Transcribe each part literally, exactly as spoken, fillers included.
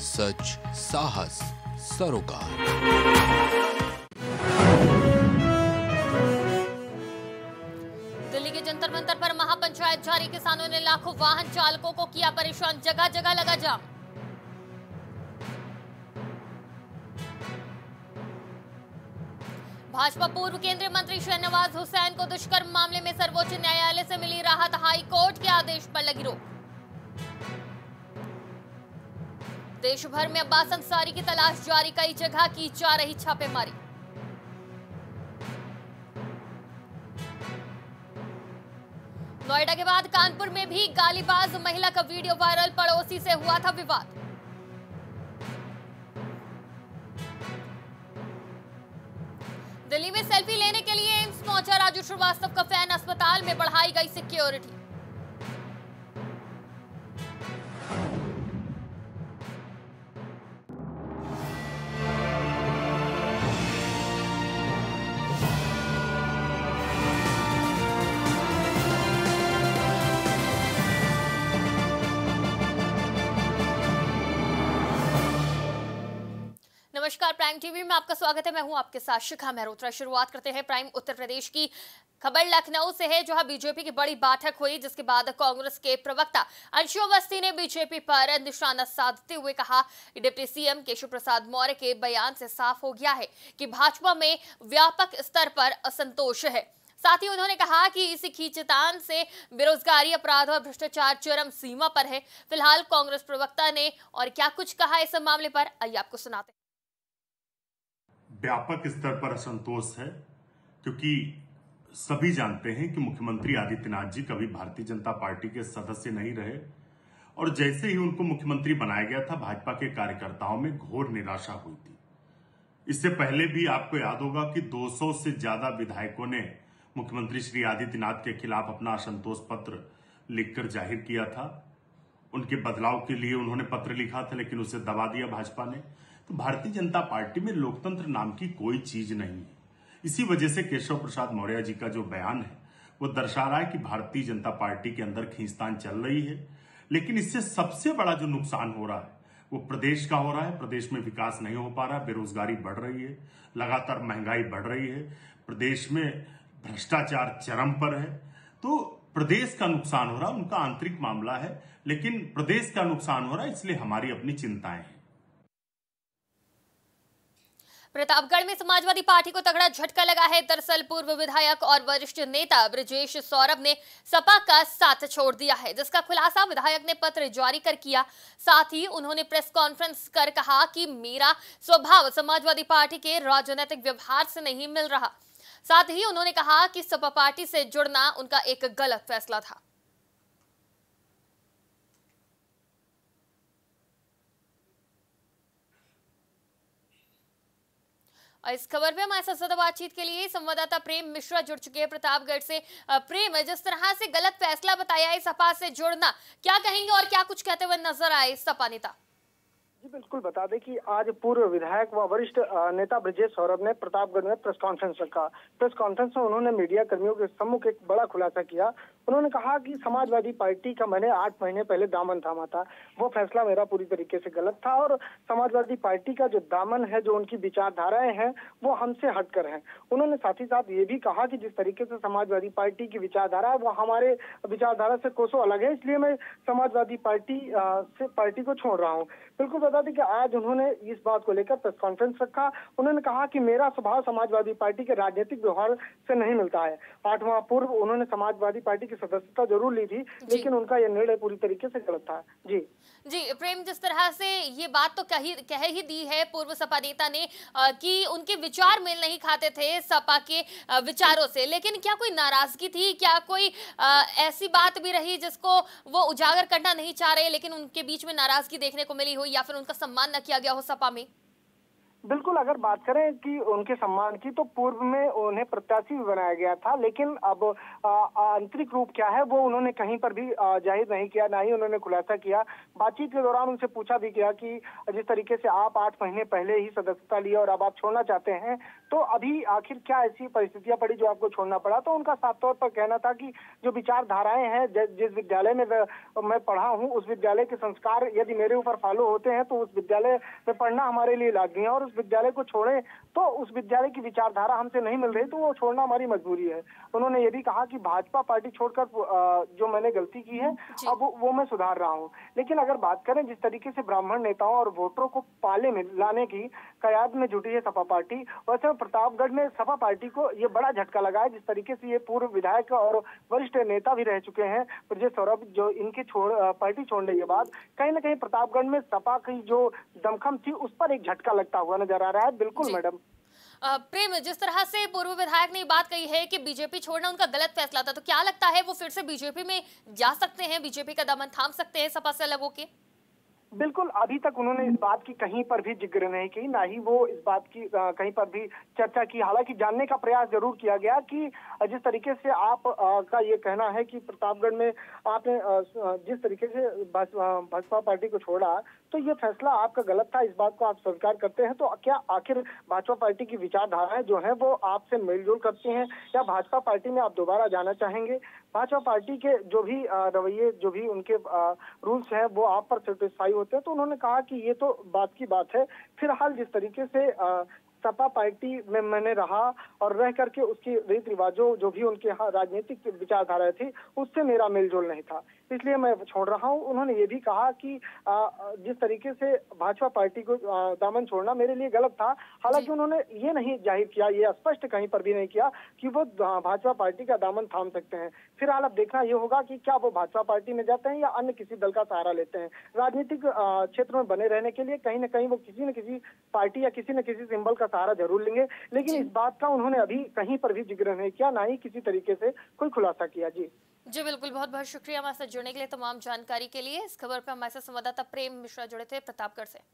सच, साहस, सरोकार। दिल्ली के जंतर मंतर पर महापंचायत जारी, किसानों ने लाखों वाहन चालकों को किया परेशान, जगह जगह लगा जाम। भाजपा पूर्व केंद्रीय मंत्री शहनवाज हुसैन को दुष्कर्म मामले में सर्वोच्च न्यायालय से मिली राहत, हाई कोर्ट के आदेश पर लगी रोक। देश भर में अब्बास अंसारी की तलाश जारी, कई जगह की जा रही छापेमारी। नोएडा के बाद कानपुर में भी गालीबाज महिला का वीडियो वायरल, पड़ोसी से हुआ था विवाद। दिल्ली में सेल्फी लेने के लिए एम्स पहुंचा राजू श्रीवास्तव का फैन, अस्पताल में बढ़ाई गई सिक्योरिटी। नमस्कार, प्राइम टीवी में आपका स्वागत है। मैं हूं आपके साथ शिखा मेहरोत्रा। शुरुआत करते हैं प्राइम उत्तर प्रदेश की खबर लखनऊ से है, जहां बीजेपी की बड़ी बैठक हुई, जिसके बाद कांग्रेस के प्रवक्ता अंशु अवस्थी ने बीजेपी पर निशाना साधते हुए कहा कि डिप्टी सीएम केशव प्रसाद मौर्य के बयान से साफ हो गया है कि भाजपा में व्यापक स्तर पर असंतोष है। साथ ही उन्होंने कहा कि इसी खींचतान से बेरोजगारी, अपराध और भ्रष्टाचार चरम सीमा पर है। फिलहाल कांग्रेस प्रवक्ता ने और क्या कुछ कहा इस मामले पर, आइए आपको सुनाते हैं। व्यापक स्तर पर असंतोष है, क्योंकि सभी जानते हैं कि मुख्यमंत्री आदित्यनाथ जी कभी भारतीय जनता पार्टी के सदस्य नहीं रहे और जैसे ही उनको मुख्यमंत्री बनाया गया था, भाजपा के कार्यकर्ताओं में घोर निराशा हुई थी। इससे पहले भी आपको याद होगा कि दो सौ से ज्यादा विधायकों ने मुख्यमंत्री श्री आदित्यनाथ के खिलाफ अपना असंतोष पत्र लिखकर जाहिर किया था। उनके बदलाव के लिए उन्होंने पत्र लिखा था, लेकिन उसे दबा दिया भाजपा ने। तो भारतीय जनता पार्टी में लोकतंत्र नाम की कोई चीज नहीं है। इसी वजह से केशव प्रसाद मौर्य जी का जो बयान है वो दर्शा रहा है कि भारतीय जनता पार्टी के अंदर खींचतान चल रही है। लेकिन इससे सबसे बड़ा जो नुकसान हो रहा है वो प्रदेश का हो रहा है। प्रदेश में विकास नहीं हो पा रहा, बेरोजगारी बढ़ रही है, लगातार महंगाई बढ़ रही है, प्रदेश में भ्रष्टाचार चरम पर है। तो प्रदेश का नुकसान हो रहा है, उनका आंतरिक मामला है, लेकिन प्रदेश का नुकसान हो रहा है, इसलिए हमारी अपनी चिंताएं हैं। प्रतापगढ़ में समाजवादी पार्टी को तगड़ा झटका लगा है। दरअसल पूर्व विधायक और वरिष्ठ नेता ब्रजेश सौरभ ने सपा का साथ छोड़ दिया है, जिसका खुलासा विधायक ने पत्र जारी कर किया। साथ ही उन्होंने प्रेस कॉन्फ्रेंस कर कहा कि मेरा स्वभाव समाजवादी पार्टी के राजनीतिक व्यवहार से नहीं मिल रहा। साथ ही उन्होंने कहा कि सपा पार्टी से जुड़ना उनका एक गलत फैसला था। और इस खबर पे हमारे साथ ज्यादा बातचीत के लिए संवाददाता प्रेम मिश्रा जुड़ चुके हैं प्रतापगढ़ से। प्रेम, जिस तरह से गलत फैसला बताया है सपा से जुड़ना, क्या कहेंगे और क्या कुछ कहते हुए नजर आए सपा नेता? जी बिल्कुल, बता दें कि आज पूर्व विधायक व वरिष्ठ नेता ब्रजेश सौरभ ने प्रतापगढ़ में प्रेस कॉन्फ्रेंस रखा। प्रेस कॉन्फ्रेंस में उन्होंने मीडिया कर्मियों के सम्मुख एक बड़ा खुलासा किया। उन्होंने कहा कि समाजवादी पार्टी का मैंने आठ महीने पहले दामन थामा था, वो फैसला मेरा पूरी तरीके से गलत था और समाजवादी पार्टी का जो दामन है, जो उनकी विचारधाराएं हैं, वो हमसे हटकर हैं। उन्होंने साथ ही साथ ये भी कहा कि जिस तरीके से समाजवादी पार्टी की विचारधारा है वो हमारे विचारधारा से कोसों अलग है, इसलिए मैं समाजवादी पार्टी से पार्टी को छोड़ रहा हूँ। बिल्कुल बता दें कि आज उन्होंने इस बात को लेकर प्रेस कॉन्फ्रेंस रखा। उन्होंने कहा कि मेरा स्वभाव समाजवादी पार्टी के राजनीतिक व्यवहार से नहीं मिलता है। आठ माह पूर्व उन्होंने समाजवादी पार्टी की सदस्यता जरूर ली थी, लेकिन उनका यह निर्णय पूरी तरीके से गलत था। जी जी प्रेम, जिस तरह से ये बात तो कही कह ही दी है पूर्व सपा नेता ने आ, कि उनके विचार मेल नहीं खाते थे सपा के आ, विचारों से, लेकिन क्या कोई नाराजगी थी? क्या कोई आ, ऐसी बात भी रही जिसको वो उजागर करना नहीं चाह रहे, लेकिन उनके बीच में नाराजगी देखने को मिली हो या फिर उनका सम्मान न किया गया हो सपा में? बिल्कुल, अगर बात करें कि उनके सम्मान की, तो पूर्व में उन्हें प्रत्याशी भी बनाया गया था, लेकिन अब आंतरिक रूप क्या है वो उन्होंने कहीं पर भी जाहिर नहीं किया, ना ही उन्होंने खुलासा किया। बातचीत के दौरान उनसे पूछा भी गया कि जिस तरीके से आप आठ महीने पहले ही सदस्यता ली और अब आप छोड़ना चाहते हैं, तो अभी आखिर क्या ऐसी परिस्थितियां पड़ी जो आपको छोड़ना पड़ा? तो उनका साफ तौर पर कहना था कि जो विचारधाराएं हैं, जिस विद्यालय में मैं पढ़ा हूं, उस विद्यालय के संस्कार यदि मेरे ऊपर फॉलो होते हैं तो उस विद्यालय में पढ़ना हमारे लिए लाजमी है, और विद्यालय को छोड़े तो उस विद्यालय की विचारधारा हमसे नहीं मिल रही, तो वो छोड़ना हमारी मजबूरी है। उन्होंने ये भी कहा कि भाजपा पार्टी छोड़कर जो मैंने गलती की है अब वो, वो मैं सुधार रहा हूं। लेकिन अगर बात करें जिस तरीके से ब्राह्मण नेताओं और वोटरों को पाले में लाने की कयाद में जुटी है सपा पार्टी, वैसे प्रतापगढ़ में सपा पार्टी को ये बड़ा झटका लगा है। जिस तरीके से ये पूर्व विधायक और वरिष्ठ नेता भी रह चुके हैं ब्रजेश सौरभ, जो इनके छोड़ पार्टी छोड़ने के बाद कहीं ना कहीं प्रतापगढ़ में सपा की जो दमखम थी उस पर एक झटका लगता हुआ नजर आ रहा है। बिल्कुल मैडम। प्रेम, जिस तरह से पूर्व विधायक ने बात कही है कि बीजेपी छोड़ना उनका गलत फैसला था, तो क्या लगता है वो फिर से बीजेपी में जा सकते हैं, बीजेपी का दामन थाम सकते हैं सपा से अलग होके? बिल्कुल, अभी तक उन्होंने इस बात की कहीं पर भी जिक्र नहीं की, ना ही वो इस बात की आ, कहीं पर भी चर्चा की। हालांकि जानने का प्रयास जरूर किया गया कि जिस तरीके से आप आ, का ये कहना है कि प्रतापगढ़ में आपने जिस तरीके से भाजपा पार्टी को छोड़ा, तो ये फैसला आपका गलत था, इस बात को आप स्वीकार करते हैं। तो क्या आखिर भाजपा पार्टी की विचारधाराएं जो है वो आपसे मेलजोल करती हैं, या भाजपा पार्टी में आप दोबारा जाना चाहेंगे? भाजपा पार्टी के जो भी रवैये, जो भी उनके रूल्स हैं, वो आप पर सेटिस्फाई होते हैं? तो उन्होंने कहा कि ये तो बात की बात है, फिलहाल जिस तरीके से आ, सपा पार्टी में मैंने रहा और रह करके उसकी रीति रिवाजों जो भी उनके यहाँ राजनीतिक विचारधारा थी उससे मेरा मेलजोल नहीं था, इसलिए मैं छोड़ रहा हूं। उन्होंने ये भी कहा कि आ, जिस तरीके से भाजपा पार्टी को आ, दामन छोड़ना मेरे लिए गलत था। हालांकि उन्होंने ये नहीं जाहिर किया, ये स्पष्ट कहीं पर भी नहीं किया कि वो भाजपा पार्टी का दामन थाम सकते हैं। फिलहाल अब देखना ये होगा कि क्या वो भाजपा पार्टी में जाते हैं या अन्य किसी दल का सहारा लेते हैं। राजनीतिक क्षेत्र में बने रहने के लिए कहीं न कहीं वो किसी न किसी पार्टी या किसी न किसी सिंबल का सहारा जरूर लेंगे, लेकिन इस बात का उन्होंने अभी कहीं पर भी जिक्र नहीं किया, ना ही किसी तरीके से कोई खुलासा किया। जी जी बिल्कुल, बहुत बहुत शुक्रिया हमारे साथ जुड़ने के लिए, तमाम जानकारी के लिए। इस खबर पर हमारे साथ संवाददाता प्रेम मिश्रा जुड़े थे प्रतापगढ़ से।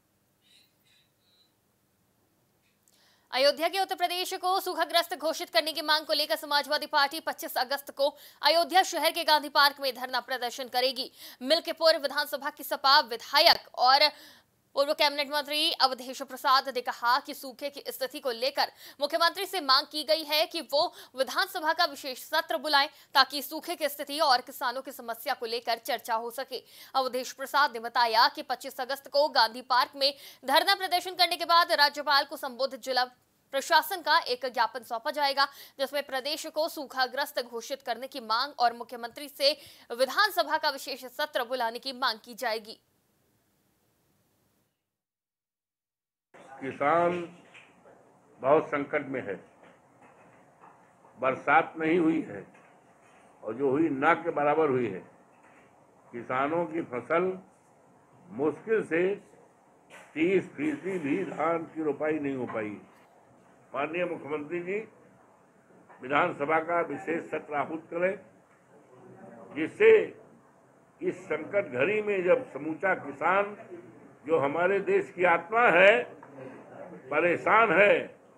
अयोध्या के उत्तर प्रदेश को सूखाग्रस्त घोषित करने की मांग को लेकर समाजवादी पार्टी पच्चीस अगस्त को अयोध्या शहर के गांधी पार्क में धरना प्रदर्शन करेगी। मिल्कीपुर विधानसभा की सपा विधायक और पूर्व कैबिनेट मंत्री अवधेश प्रसाद ने कहा कि सूखे की स्थिति को लेकर मुख्यमंत्री से मांग की गई है कि वो विधानसभा का विशेष सत्र बुलाएं ताकि सूखे की स्थिति और किसानों की समस्या को लेकर चर्चा हो सके। अवधेश प्रसाद ने बताया कि पच्चीस अगस्त को गांधी पार्क में धरना प्रदर्शन करने के बाद राज्यपाल को संबोधित जिला प्रशासन का एक ज्ञापन सौंपा जाएगा, जिसमें प्रदेश को सूखाग्रस्त घोषित करने की मांग और मुख्यमंत्री से विधानसभा का विशेष सत्र बुलाने की मांग की जाएगी। किसान बहुत संकट में है, बरसात नहीं हुई है और जो हुई ना के बराबर हुई है। किसानों की फसल मुश्किल से तीस फीसदी भी धान की रोपाई नहीं हो पाई। माननीय मुख्यमंत्री जी विधानसभा का विशेष सत्र आहूत करें, जिससे इस संकट घड़ी में जब समूचा किसान जो हमारे देश की आत्मा है परेशान है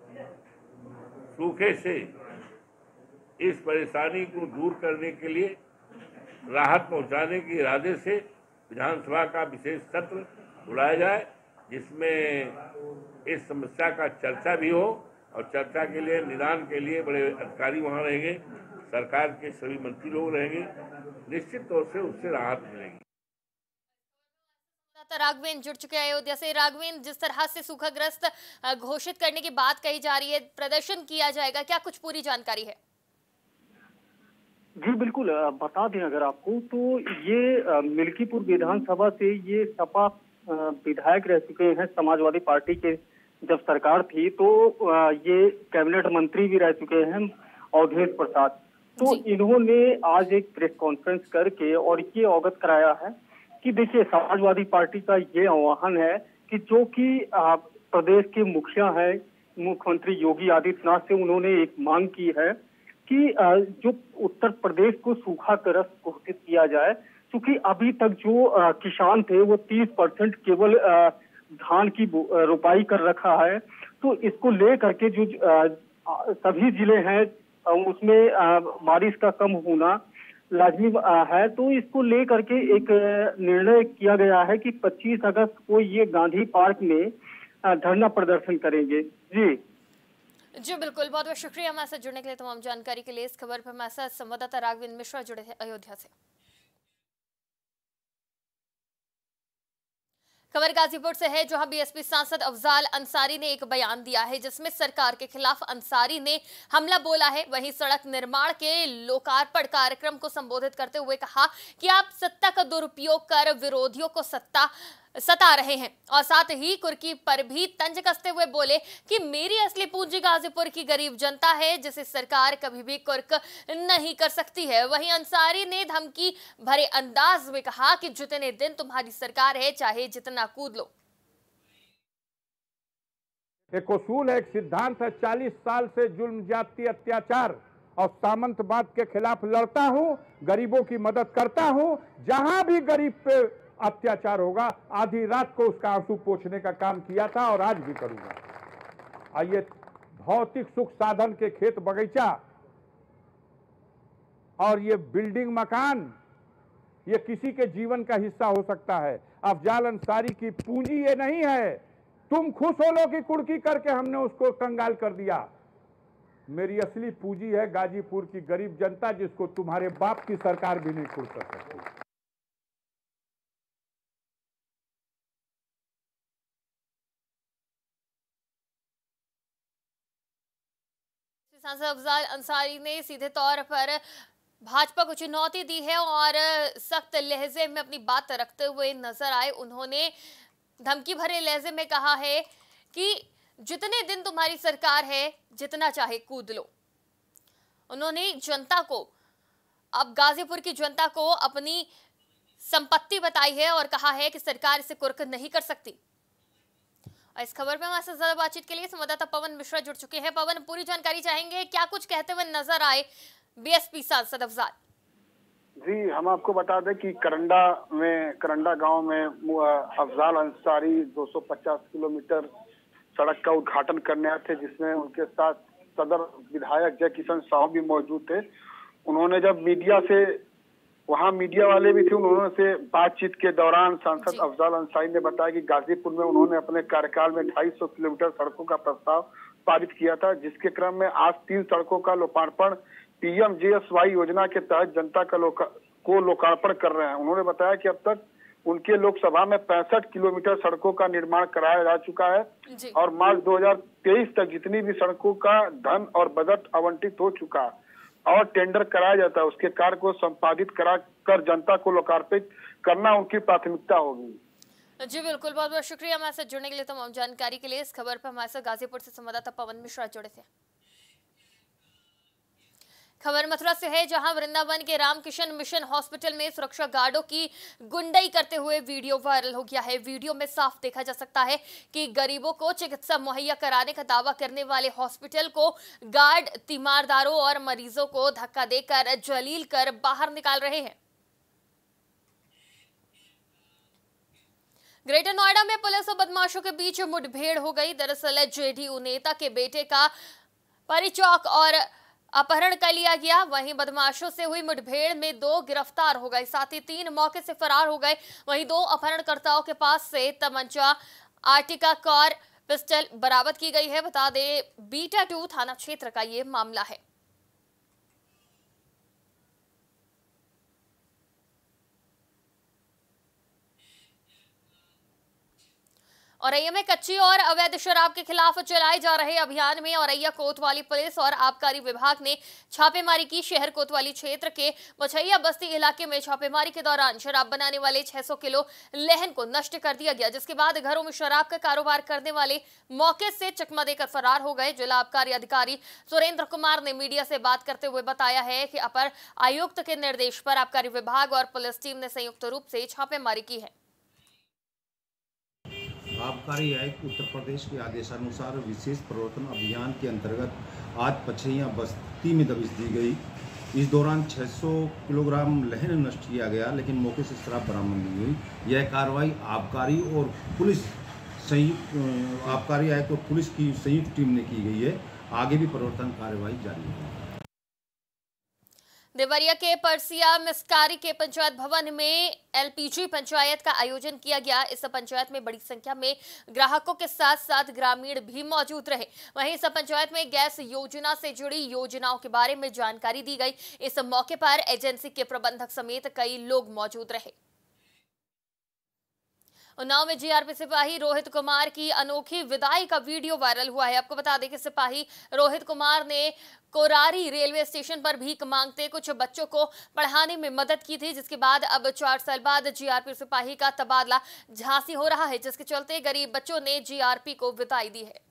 सूखे से, इस परेशानी को दूर करने के लिए राहत पहुंचाने के इरादे से विधानसभा का विशेष सत्र बुलाया जाए, जिसमें इस समस्या का चर्चा भी हो और चर्चा के लिए निदान के लिए बड़े अधिकारी वहां रहेंगे, सरकार के सभी मंत्री लोग रहेंगे। निश्चित तौर से उससे राहत मिलेगी। राघवेन जुड़ चुके हैं अयोध्या से। राघवेन, जिस तरह से सूखाग्रस्त घोषित करने की बात कही जा रही है, प्रदर्शन किया जाएगा, क्या कुछ पूरी जानकारी है? जी बिल्कुल, बता दें अगर आपको तो ये मिल्कीपुर विधानसभा से ये सपा विधायक रह चुके हैं। समाजवादी पार्टी के जब सरकार थी तो ये कैबिनेट मंत्री भी रह चुके हैं अवधेश प्रसाद। तो इन्होंने आज एक प्रेस कॉन्फ्रेंस करके और ये अवगत कराया है कि देखिए समाजवादी पार्टी का ये आह्वान है कि जो कि प्रदेश के मुखिया है मुख्यमंत्री योगी आदित्यनाथ से उन्होंने एक मांग की है कि जो उत्तर प्रदेश को सूखाग्रस्त घोषित किया जाए, क्योंकि अभी तक जो किसान थे वो तीस परसेंट केवल धान की रोपाई कर रखा है। तो इसको ले करके जो सभी जिले हैं उसमें बारिश का कम होना लाजमी है। तो इसको ले करके एक निर्णय किया गया है कि पच्चीस अगस्त को ये गांधी पार्क में धरना प्रदर्शन करेंगे। जी जी बिल्कुल, बहुत बहुत शुक्रिया हमारे साथ जुड़ने के लिए, तमाम जानकारी के लिए। इस खबर पर हमारे साथ संवाददाता राघवेंद्र मिश्रा जुड़े थे अयोध्या से। खबर गाजीपुर से है, जहां बीएसपी सांसद अफजाल अंसारी ने एक बयान दिया है जिसमें सरकार के खिलाफ अंसारी ने हमला बोला है। वहीं सड़क निर्माण के लोकार्पण कार्यक्रम को संबोधित करते हुए कहा कि आप सत्ता का दुरुपयोग कर विरोधियों को सत्ता सता रहे हैं, और साथ ही कुर्की पर भी तंज कसते हुए बोले कि मेरी असली पूंजी गाजीपुर की गरीब जनता है, जिसे सरकार कभी भी कुर्क नहीं कर सकती है। वहीं अंसारी ने धमकी भरे अंदाज में कहा कि जितने दिन तुम्हारी सरकार है, चाहे जितना कूद लो। एक उसूल है, एक सिद्धांत है, चालीस साल से जुल्म, जाति, अत्याचार और सामंतवाद के खिलाफ लड़ता हूं, गरीबों की मदद करता हूं। जहां भी गरीब पे अत्याचार होगा, आधी रात को उसका आंसू पोंछने का काम किया था और आज भी करूंगा। आइए, भौतिक सुख साधन के खेत बगीचा और ये बिल्डिंग मकान, ये किसी के जीवन का हिस्सा हो सकता है। अफजाल अंसारी की पूंजी ये नहीं है। तुम खुश हो लो कि कुर्की करके हमने उसको कंगाल कर दिया। मेरी असली पूंजी है गाजीपुर की गरीब जनता, जिसको तुम्हारे बाप की सरकार भी नहीं खुश कर सकती। सांसद अफजाल अंसारी ने सीधे तौर पर भाजपा को चुनौती दी है और सख्त लहजे में अपनी बात रखते हुए नजर आए। उन्होंने धमकी भरे लहजे में कहा है कि जितने दिन तुम्हारी सरकार है, जितना चाहे कूद लो। उन्होंने जनता को, अब गाजीपुर की जनता को अपनी संपत्ति बताई है और कहा है कि सरकार इसे कुर्क नहीं कर सकती। इस खबर में हमारे साथ ज्यादा बातचीत के लिए संवाददाता पवन मिश्रा जुड़ चुके हैं। पवन, पूरी जानकारी चाहेंगे, क्या कुछ कहते हुए नजर आए बीएसपी सांसद अफजाल? जी, हम आपको बता दें कि करंडा में करंडा गांव में अफजाल अंसारी दो सौ पचास किलोमीटर सड़क का उद्घाटन करने आए थे, जिसमें उनके साथ सदर विधायक जय किशन साहू भी मौजूद थे। उन्होंने जब मीडिया से, वहां मीडिया वाले भी थे, उन्होंने से बातचीत के दौरान सांसद अफजाल अंसारी ने बताया कि गाजीपुर में उन्होंने अपने कार्यकाल में ढाई सौ किलोमीटर सड़कों का प्रस्ताव पारित किया था, जिसके क्रम में आज तीन सड़कों का लोकार्पण पीएम जेएसवाई योजना के तहत जनता का लोका, को लोकार्पण कर रहे हैं। उन्होंने बताया कि अब तक उनके लोकसभा में पैंसठ किलोमीटर सड़कों का निर्माण कराया जा चुका है और मार्च दो हजार तेईस तक जितनी भी सड़कों का धन और बजट आवंटित हो चुका और टेंडर कराया जाता है, उसके कार्य को संपादित करा कर जनता को लोकार्पित करना उनकी प्राथमिकता होगी। जी बिल्कुल, बहुत बहुत शुक्रिया हमारे साथ जुड़ने के लिए, तमाम जानकारी के लिए। इस खबर पर हमारे साथ गाजीपुर से संवाददाता पवन मिश्रा जुड़े थे। खबर मथुरा से है, जहां वृंदावन के रामकिशन मिशन हॉस्पिटल में सुरक्षा गार्डों की गुंडाई करते हुए वीडियो वायरल हो गया है। वीडियो में साफ देखा जा सकता है कि गरीबों को चिकित्सा मुहैया कराने का दावा करने वाले हॉस्पिटल को गार्ड तीमारदारों और मरीजों को धक्का देकर जलील कर बाहर निकाल रहे हैं। ग्रेटर नोएडा में पुलिस और बदमाशों के बीच मुठभेड़ हो गई। दरअसल जेडीयू नेता के बेटे का परिचौक और अपहरण कर लिया गया। वहीं बदमाशों से हुई मुठभेड़ में दो गिरफ्तार हो गए, साथ ही तीन मौके से फरार हो गए। वहीं दो अपहरणकर्ताओं के पास से तमंचा, आर्टिका कार, पिस्टल बरामद की गई है। बता दें, बीटा टू थाना क्षेत्र का ये मामला है। औरैया में कच्ची और अवैध शराब के खिलाफ चलाए जा रहे अभियान में औरैया कोतवाली पुलिस और आबकारी विभाग ने छापेमारी की। शहर कोतवाली क्षेत्र के मछैया बस्ती इलाके में छापेमारी के दौरान शराब बनाने वाले छह सौ किलो लहन को नष्ट कर दिया गया, जिसके बाद घरों में शराब का कारोबार करने वाले मौके से चकमा देकर फरार हो गए। जिला आबकारी अधिकारी सुरेंद्र कुमार ने मीडिया से बात करते हुए बताया है कि अपर आयुक्त के निर्देश पर आबकारी विभाग और पुलिस टीम ने संयुक्त रूप से छापेमारी की है। आबकारी आयुक्त उत्तर प्रदेश के आदेशानुसार विशेष प्रवर्तन अभियान के अंतर्गत आज पछैया बस्ती में दबिश दी गई। इस दौरान छह सौ किलोग्राम लहन नष्ट किया गया, लेकिन मौके से शराब बरामद नहीं हुई। यह कार्रवाई आबकारी और पुलिस संयुक्त आबकारी आयुक्त और पुलिस की संयुक्त टीम ने की गई है। आगे भी प्रवर्तन कार्यवाही जारी है। देवरिया के परसिया मिस्कारी के पंचायत भवन में एलपीजी पंचायत का आयोजन किया गया। इस पंचायत में बड़ी संख्या में ग्राहकों के साथ साथ ग्रामीण भी मौजूद रहे। वहीं इस पंचायत में गैस योजना से जुड़ी योजनाओं के बारे में जानकारी दी गई। इस मौके पर एजेंसी के प्रबंधक समेत कई लोग मौजूद रहे। उन्नाव में जीआरपी सिपाही रोहित कुमार की अनोखी विदाई का वीडियो वायरल हुआ है। आपको बता दें कि सिपाही रोहित कुमार ने कोरारी रेलवे स्टेशन पर भीख मांगते कुछ बच्चों को पढ़ाने में मदद की थी, जिसके बाद अब चार साल बाद जीआरपी सिपाही का तबादला झांसी हो रहा है, जिसके चलते गरीब बच्चों ने जीआरपी को विदाई दी है।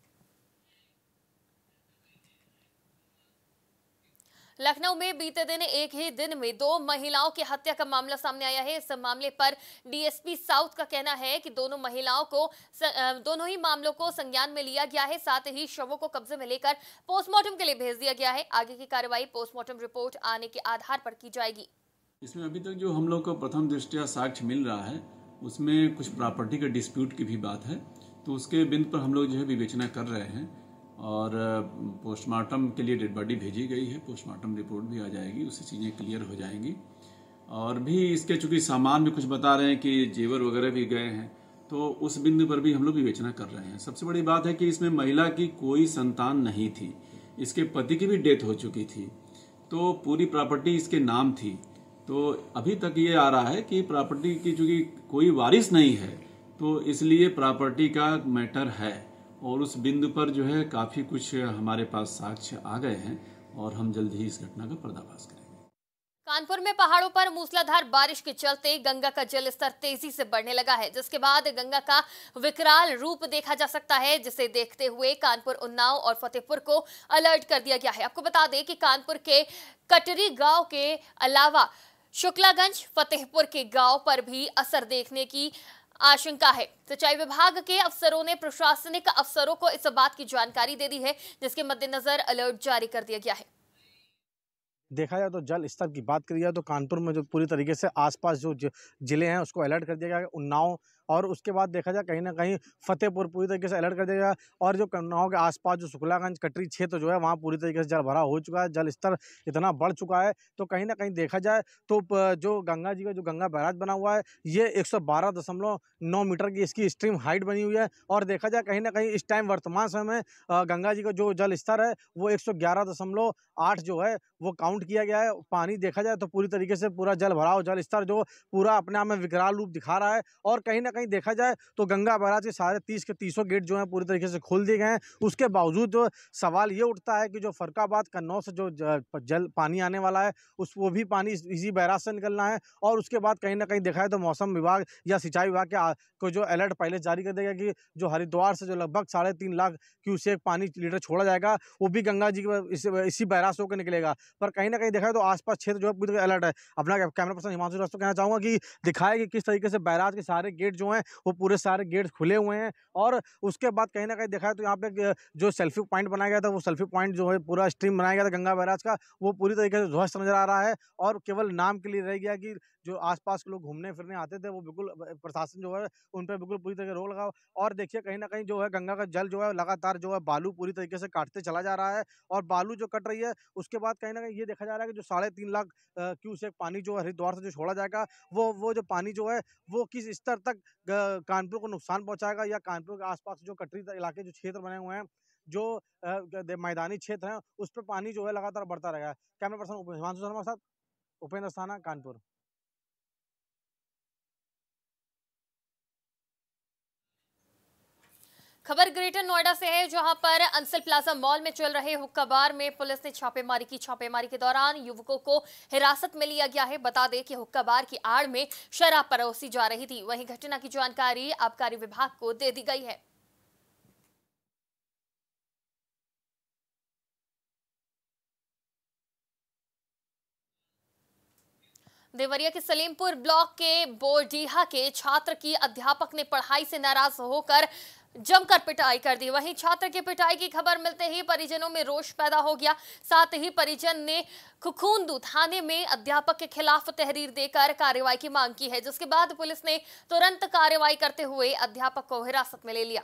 लखनऊ में बीते दिन एक ही दिन में दो महिलाओं की हत्या का मामला सामने आया है। इस मामले पर डीएसपी साउथ का कहना है कि दोनों महिलाओं को दोनों ही मामलों को संज्ञान में लिया गया है, साथ ही शवों को कब्जे में लेकर पोस्टमार्टम के लिए भेज दिया गया है। आगे की कार्रवाई पोस्टमार्टम रिपोर्ट आने के आधार पर की जाएगी। इसमें अभी तक जो हम लोग को प्रथम दृष्टया साक्ष्य मिल रहा है उसमें कुछ प्रॉपर्टी का डिस्प्यूट की भी बात है, तो उसके बिंदु पर हम लोग जो है विवेचना कर रहे हैं और पोस्टमार्टम के लिए डेड बॉडी भेजी गई है। पोस्टमार्टम रिपोर्ट भी आ जाएगी, उससे चीज़ें क्लियर हो जाएंगी। और भी इसके चूंकि सामान भी कुछ बता रहे हैं कि जेवर वगैरह भी गए हैं, तो उस बिंदु पर भी हम लोग विवेचना कर रहे हैं। सबसे बड़ी बात है कि इसमें महिला की कोई संतान नहीं थी, इसके पति की भी डेथ हो चुकी थी, तो पूरी प्रॉपर्टी इसके नाम थी। तो अभी तक ये आ रहा है कि प्रॉपर्टी की चूंकि कोई वारिस नहीं है, तो इसलिए प्रॉपर्टी का मैटर है और उस बिंदु पर जो है काफी कुछ हमारे पास साक्ष्य आ गए हैं और हम जल्द ही इस घटना का पर्दाफाश करेंगे। कानपुर में पहाड़ों पर मूसलाधार बारिश के चलते गंगा का जलस्तर तेजी से बढ़ने लगा है, जिसके बाद गंगा का विकराल रूप देखा जा सकता है, जिसे देखते हुए कानपुर, उन्नाव और फतेहपुर को अलर्ट कर दिया गया है। आपको बता दें कि कानपुर के कटरी गांव के अलावा शुक्लागंज, फतेहपुर के गांव पर भी असर देखने की आशंका है। सिंचाई विभाग के अफसरों ने प्रशासनिक अफसरों को इस बात की जानकारी दे दी है, जिसके मद्देनजर अलर्ट जारी कर दिया गया है। देखा जाए तो जल स्तर की बात करी जाए तो कानपुर में जो पूरी तरीके से आसपास जो जिले हैं उसको अलर्ट कर दिया गया है। उन्नाव और उसके बाद देखा जाए कहीं ना कहीं फतेहपुर पूरी तरीके से अलर्ट कर दिया गया। और जो उन्नाव के आसपास जो शुक्लागंज कटरी क्षेत्र जो है वहाँ पूरी तरीके से जल भरा हो चुका है, जल स्तर इतना बढ़ चुका है। तो कहीं ना कहीं देखा जाए तो जो गंगा जी का जो गंगा बैराज बना हुआ है ये एक सौ बारह दशमलव नौ मीटर की इसकी स्ट्रीम हाइट बनी हुई है। और देखा जाए कहीं ना कहीं इस टाइम वर्तमान समय में गंगा जी का जो जल स्तर है वो एक सौ ग्यारह दशमलव आठ जो है वो काउंट किया गया है। पानी देखा जाए तो पूरी तरीके से पूरा जल भराव जल स्तर जो पूरा अपने आप में विकराल रूप दिखा रहा है। और कहीं ना कहीं देखा जाए तो गंगा बैराज के सारे तीस के तीसों गेट जो है पूरी तरीके से खोल दिए गए हैं। उसके बावजूद जो सवाल ये उठता है कि जो फरकाबाद कन्नौज से जो जल पानी आने वाला है उस वो भी पानी इसी बैराज से निकलना है। और उसके बाद कहीं ना कहीं देखा जाए तो मौसम विभाग या सिंचाई विभाग के को जो अलर्ट पहले जारी कर देगा कि जो हरिद्वार से जो लगभग साढ़े तीन लाख क्यूसेक पानी लीटर छोड़ा जाएगा वो भी गंगा जी के इस, इसी बैराज से होकर निकलेगा। पर कहीं ना कहीं देखा जाए तो आसपास क्षेत्र जो है पूरी तरह अलर्ट है। अपना कैमरा पर्सन हिमांशु रास्तों कहना चाहूंगा कि दिखाया कि किस तरीके से बैराज के सारे गेट जो हैं वो पूरे सारे गेट खुले हुए हैं। और उसके बाद कहीं ना कहीं देखा है तो यहाँ पे जो सेल्फी पॉइंट बनाया गया था वो सेल्फी पॉइंट जो है पूरा स्ट्रीम बनाया गया था गंगा बैराज का वो पूरी तरीके से ध्वस्त नजर आ रहा है। और केवल नाम के लिए रह गया कि जो आसपास के लोग घूमने फिरने आते थे वो बिल्कुल प्रशासन जो है उन पर बिल्कुल पूरी तरीके रोक लगा। और देखिए कहीं ना कहीं जो है गंगा का जल जो है लगातार जो है बालू पूरी तरीके से काटते चला जा रहा है। और बालू जो कट रही है उसके बाद कहीं ना कहीं ये देखा जा रहा है कि जो साढ़े तीन लाख क्यूसेक पानी जो हरिद्वार से जो छोड़ा जाएगा वो वो जो पानी जो है वो किस स्तर तक कानपुर को नुकसान पहुंचाएगा या कानपुर के आसपास जो कटरी इलाके जो क्षेत्र बने हुए हैं जो मैदानी क्षेत्र हैं उस पर पानी जो है लगातार बढ़ता रहेगा। कैमरा पर्सन हिमांशु शर्मा के साथ उपेंद्र स्थाना, कानपुर। खबर ग्रेटर नोएडा से है, जहां पर अंसल प्लाजा मॉल में चल रहे हुक्का बार में पुलिस ने छापेमारी की। छापेमारी के दौरान युवकों को हिरासत में लिया गया है। बता दें कि हुक्का बार की आड़ में शराब परोसी जा रही थी। वहीं घटना की जानकारी आबकारी विभाग को दे दी गई है। देवरिया के सलीमपुर ब्लॉक के बोरडीहा के छात्र की अध्यापक ने पढ़ाई से नाराज होकर जमकर पिटाई कर दी। वहीं छात्र की पिटाई की खबर मिलते ही परिजनों में रोष पैदा हो गया। साथ ही परिजन ने खुखुंदू थाने में अध्यापक के खिलाफ तहरीर देकर कार्रवाई की मांग की है, जिसके बाद पुलिस ने तुरंत कार्रवाई करते हुए अध्यापक को हिरासत में ले लिया।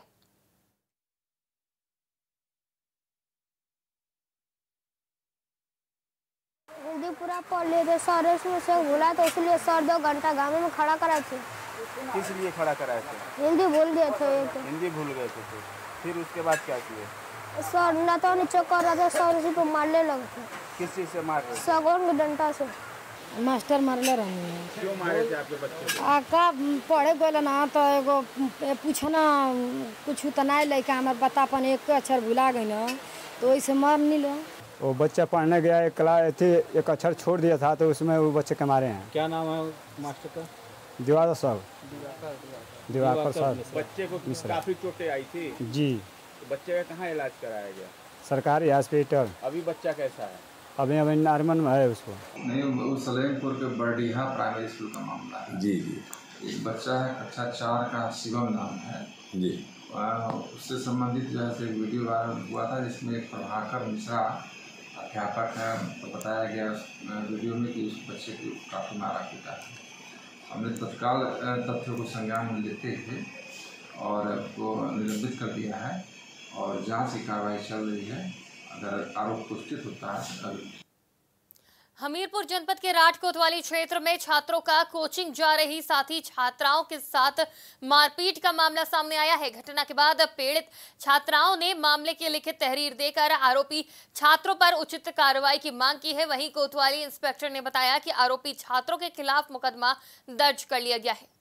हिंदी पूरा पढ़ लिए थे, सर इसमें से भूला तो इसलिए सर दो घंटा गाँव में खड़ा कराए थे। किस लिए खड़ा कराए थे? हिंदी भूल गए थे। हिंदी भूल गए थे तो फिर उसके बाद क्या किए? सर ना तो नीचे कर रहा था, सर उसी को मारने लगे थे। किस चीज से मार रहे थे? सगोन के डंडा से। मास्टर मारले रहे। क्यों मारे थे आपके बच्चे? आका पढ़े गए ना तो एगो पूछना कुछ तो नहीं लड़का हमारे बता अपन एक अक्षर भुला गई ना तो वैसे मार नहीं लो। वो बच्चा पढ़ने गया, एक क्लास थी, एक अक्षर छोड़ दिया था तो उसमें वो बच्चे के मारे हैं। क्या नाम है मास्टर का? दिवाकर साहब। दिवाकर साहब। बच्चे को काफी चोटें आई थी जी। तो बच्चे का कहाँ इलाज कराया गया? सरकारी हॉस्पिटल। अभी बच्चा कैसा है? अभी अभी नॉर्मल में है उसको। नहीं, वो सलेमपुर के बरडीहा प्राइमरी स्कूल का मामला है। जी जी। एक बच्चा है कक्षा चार का, शिवम नाम है जी। उससे संबंधित जो है से वीडियो वायरल हुआ था जिसमें एक प्रभाकर मिश्रा अध्यापक है तो बताया गया वीडियो में कि उस बच्चे को काफ़ी मारा पीटा है। हमने तत्काल तथ्यों को संज्ञान में लेते थे और उसको निलंबित कर दिया है और जांच की कार्रवाई चल रही है। अगर आरोप पुष्टित होता है। हमीरपुर जनपद के राठ कोतवाली क्षेत्र में छात्रों का कोचिंग जा रही साथी छात्राओं के साथ मारपीट का मामला सामने आया है। घटना के बाद पीड़ित छात्राओं ने मामले की लिखित तहरीर देकर आरोपी छात्रों पर उचित कार्रवाई की मांग की है। वहीं कोतवाली इंस्पेक्टर ने बताया कि आरोपी छात्रों के खिलाफ मुकदमा दर्ज कर लिया गया है।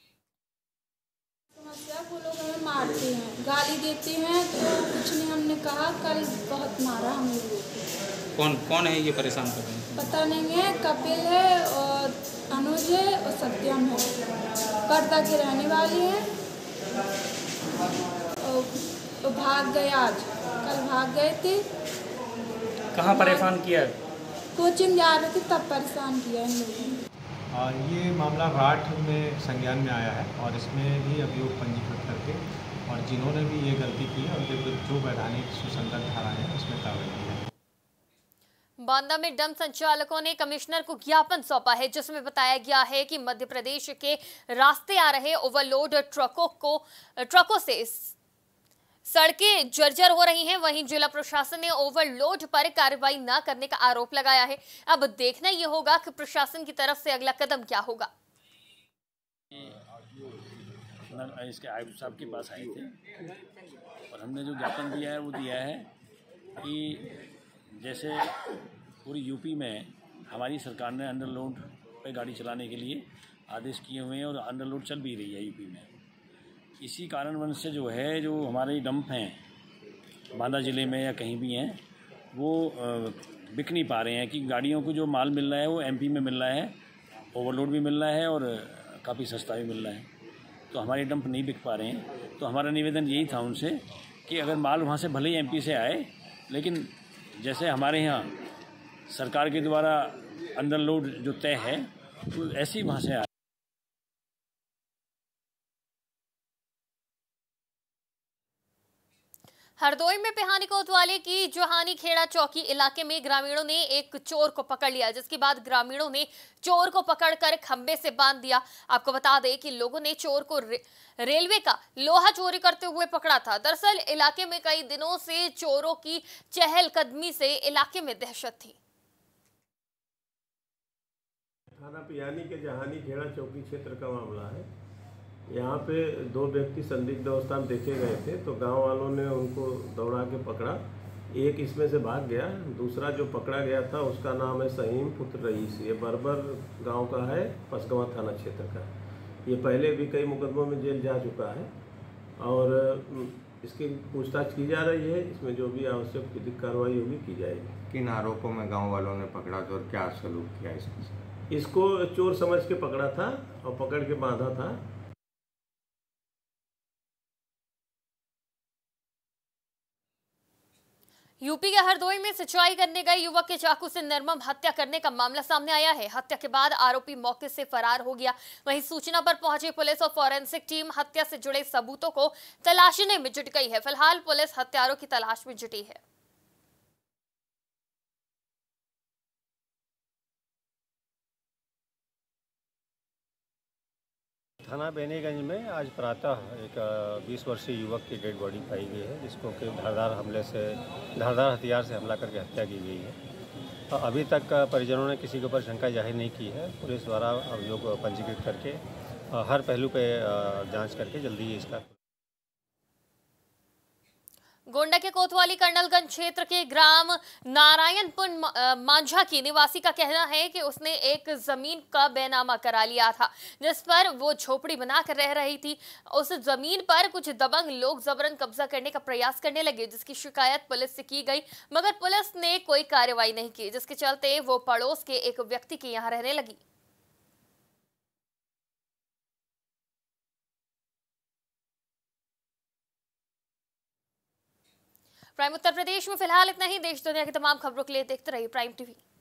समस्या को लोग हमें मारते हैं, गाली देते हैं तो कुछ नहीं, हमने कहा कल बहुत मारा हम लोगों को। कौन कौन है ये परेशान कर रहे हैं? पता नहीं है, कपिल है और अनुज है और सत्यम है, कर्ता के रहने वाले हैं। और भाग गए, आज कल भाग गए थे। कहाँ परेशान किया? कोचिंग जा रहे थे तब परेशान किया इन लोगों ने। ये मामला राठ में संज्ञान में आया है और इसमें भी अभियोग पंजीकृत करके और जिन्होंने भी ये गलती की है उनके विरुद्ध जो वैधानिक सुसंगत धाराएं हैं उसमें कार्रवाई की है। बांदा में डैम संचालकों ने कमिश्नर को ज्ञापन सौंपा है, जिसमें बताया गया है कि मध्य प्रदेश के रास्ते आ रहे ओवरलोड ट्रकों को ट्रकों से सड़कें जर्जर हो रही हैं। वहीं जिला प्रशासन ने ओवरलोड पर कार्रवाई न करने का आरोप लगाया है। अब देखना यह होगा कि प्रशासन की तरफ से अगला कदम क्या होगा। इसके आयुक्त साहब के पास आए थे और हमने जो ज्ञापन दिया है वो दिया है कि जैसे पूरी यूपी में हमारी सरकार ने अंडरलोड पे गाड़ी चलाने के लिए आदेश किए हुए हैं और अंडरलोड चल भी रही है यूपी में। इसी कारणवश से जो है जो हमारे डंप हैं बांदा ज़िले में या कहीं भी हैं वो बिक नहीं पा रहे हैं कि गाड़ियों को जो माल मिल रहा है वो एमपी में मिल रहा है, ओवरलोड भी मिल रहा है और काफ़ी सस्ता भी मिल रहा है, तो हमारे डंप नहीं बिक पा रहे हैं। तो हमारा निवेदन यही था उनसे कि अगर माल वहाँ से भले ही एमपी से आए, लेकिन जैसे हमारे यहाँ सरकार के द्वारा अंडरलोड जो तय है तो ऐसे ही वहाँ से आए। हरदोई में पिहानी कोतवाली की जोहानी खेड़ा चौकी इलाके में ग्रामीणों ने एक चोर को पकड़ लिया, जिसके बाद ग्रामीणों ने चोर को पकड़कर खंबे से बांध दिया। आपको बता दें कि लोगों ने चोर को रे, रेलवे का लोहा चोरी करते हुए पकड़ा था। दरअसल इलाके में कई दिनों से चोरों की चहलकदमी से इलाके में दहशत थी। थाना पिहानी के जोहानी खेड़ा चौकी क्षेत्र का मामला है। यहाँ पे दो व्यक्ति संदिग्ध अवस्था में देखे गए थे तो गांव वालों ने उनको दौड़ा के पकड़ा। एक इसमें से भाग गया, दूसरा जो पकड़ा गया था उसका नाम है सहीम पुत्र रईस। ये बरबर गांव का है, पसगवा थाना क्षेत्र का। ये पहले भी कई मुकदमों में जेल जा चुका है और इसकी पूछताछ की जा रही है। इसमें जो भी आवश्यक विधिक कार्रवाई होगी की जाएगी। किन आरोपों में गाँव वालों ने पकड़ा था और क्या सलूक किया इसके? इसको चोर समझ के पकड़ा था और पकड़ के बांधा था। यूपी के हरदोई में सिंचाई करने गए युवक के चाकू से निर्मम हत्या करने का मामला सामने आया है। हत्या के बाद आरोपी मौके से फरार हो गया। वहीं सूचना पर पहुंची पुलिस और फॉरेंसिक टीम हत्या से जुड़े सबूतों को तलाशने में जुट गई है। फिलहाल पुलिस हत्यारों की तलाश में जुटी है। थाना बेनीगंज में आज प्रातः एक बीस वर्षीय युवक की डेड बॉडी पाई गई है, जिसको कि धारदार हमले से धारदार हथियार से हमला करके हत्या की गई है। अभी तक परिजनों ने किसी के ऊपर शंका जाहिर नहीं की है। पुलिस द्वारा अभियोग पंजीकृत करके हर पहलू पे जांच करके जल्दी इसका गोंडा के कोतवाली कर्नलगंज क्षेत्र के ग्राम नारायणपुर मांझा की निवासी का कहना है कि उसने एक जमीन का बेनामा करा लिया था, जिस पर वो झोपड़ी बनाकर रह रही थी। उस जमीन पर कुछ दबंग लोग जबरन कब्जा करने का प्रयास करने लगे, जिसकी शिकायत पुलिस से की गई, मगर पुलिस ने कोई कार्रवाई नहीं की, जिसके चलते वो पड़ोस के एक व्यक्ति के यहाँ रहने लगी। प्राइम उत्तर प्रदेश में फिलहाल इतना ही। देश दुनिया की तमाम खबरों के लिए देखते रहिए प्राइम टीवी।